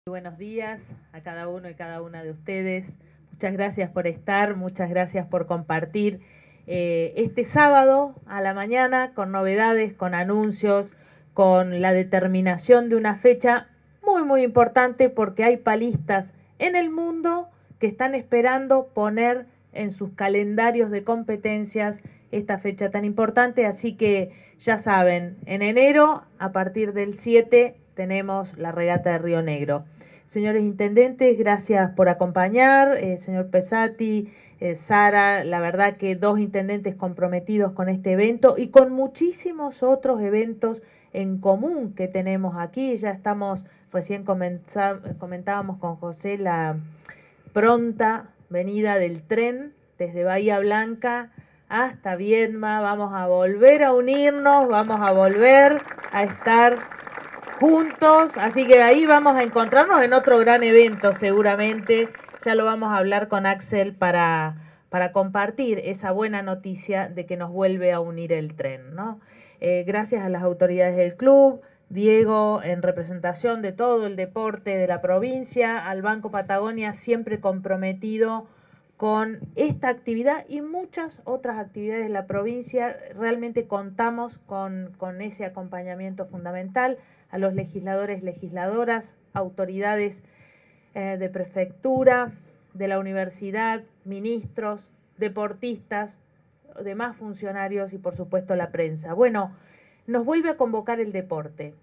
Buenos días a cada uno y cada una de ustedes. Muchas gracias por estar, muchas gracias por compartir este sábado a la mañana con novedades, con anuncios, con la determinación de una fecha muy importante porque hay palistas en el mundo que están esperando poner en sus calendarios de competencias esta fecha tan importante, así que ya saben, en enero a partir del 7 tenemos la regata de Río Negro. Señores intendentes, gracias por acompañar, señor Pesati, Sara, la verdad que dos intendentes comprometidos con este evento y con muchísimos otros eventos en común que tenemos aquí. Ya estamos, recién comentábamos con José la pronta venida del tren desde Bahía Blanca hasta Viedma. Vamos a volver a unirnos, vamos a volver a estar juntos, así que ahí vamos a encontrarnos en otro gran evento seguramente. Ya lo vamos a hablar con Axel para compartir esa buena noticia de que nos vuelve a unir el tren, ¿no? Gracias a las autoridades del club, Diego en representación de todo el deporte de la provincia, al Banco Patagonia siempre comprometido con esta actividad y muchas otras actividades de la provincia. Realmente contamos con ese acompañamiento fundamental, a los legisladores, legisladoras, autoridades de prefectura, de la universidad, ministros, deportistas, demás funcionarios y por supuesto la prensa. Bueno, nos vuelve a convocar el deporte.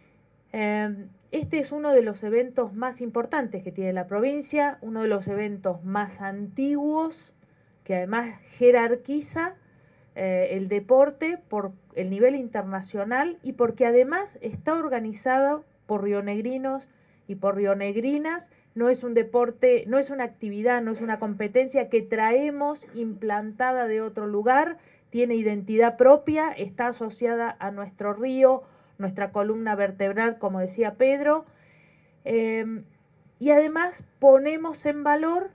Este es uno de los eventos más importantes que tiene la provincia, uno de los eventos más antiguos, que además jerarquiza el deporte por el nivel internacional y porque además está organizado por rionegrinos y por rionegrinas. No es un deporte, no es una actividad, no es una competencia que traemos implantada de otro lugar, tiene identidad propia, está asociada a nuestro río, nuestra columna vertebral, como decía Pedro, y además ponemos en valor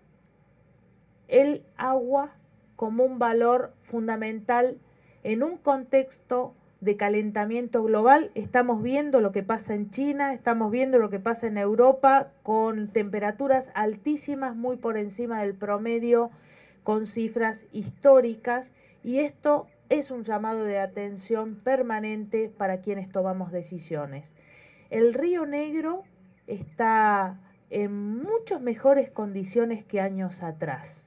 el agua como un valor fundamental en un contexto de calentamiento global. Estamos viendo lo que pasa en China, estamos viendo lo que pasa en Europa con temperaturas altísimas, muy por encima del promedio, con cifras históricas, y esto es un llamado de atención permanente para quienes tomamos decisiones. El Río Negro está en muchas mejores condiciones que años atrás.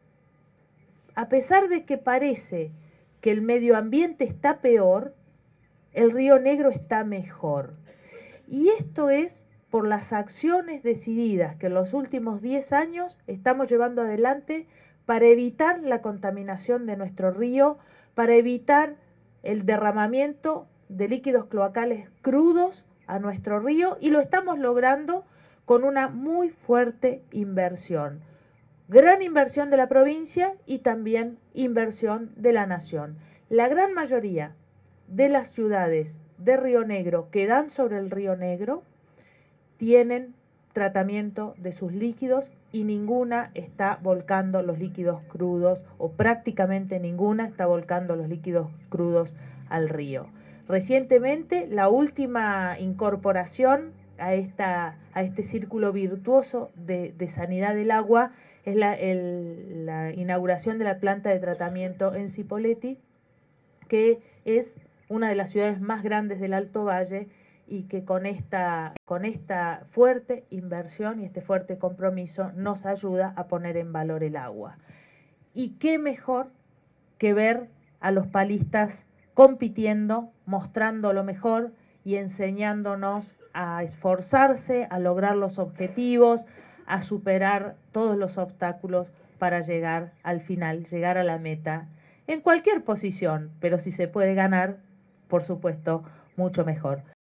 A pesar de que parece que el medio ambiente está peor, el Río Negro está mejor. Y esto es por las acciones decididas que en los últimos 10 años estamos llevando adelante para evitar la contaminación de nuestro río, para evitar el derramamiento de líquidos cloacales crudos a nuestro río, y lo estamos logrando con una muy fuerte inversión. Gran inversión de la provincia y también inversión de la nación. La gran mayoría de las ciudades de Río Negro que dan sobre el Río Negro tienen tratamiento de sus líquidos y ninguna está volcando los líquidos crudos, o prácticamente ninguna está volcando los líquidos crudos al río. Recientemente, la última incorporación a este círculo virtuoso de sanidad del agua es la inauguración de la planta de tratamiento en Cipolletti, que es una de las ciudades más grandes del Alto Valle, y que con esta fuerte inversión y este fuerte compromiso nos ayuda a poner en valor el agua. Y qué mejor que ver a los palistas compitiendo, mostrando lo mejor y enseñándonos a esforzarse, a lograr los objetivos, a superar todos los obstáculos para llegar al final, llegar a la meta, en cualquier posición, pero si se puede ganar, por supuesto, mucho mejor.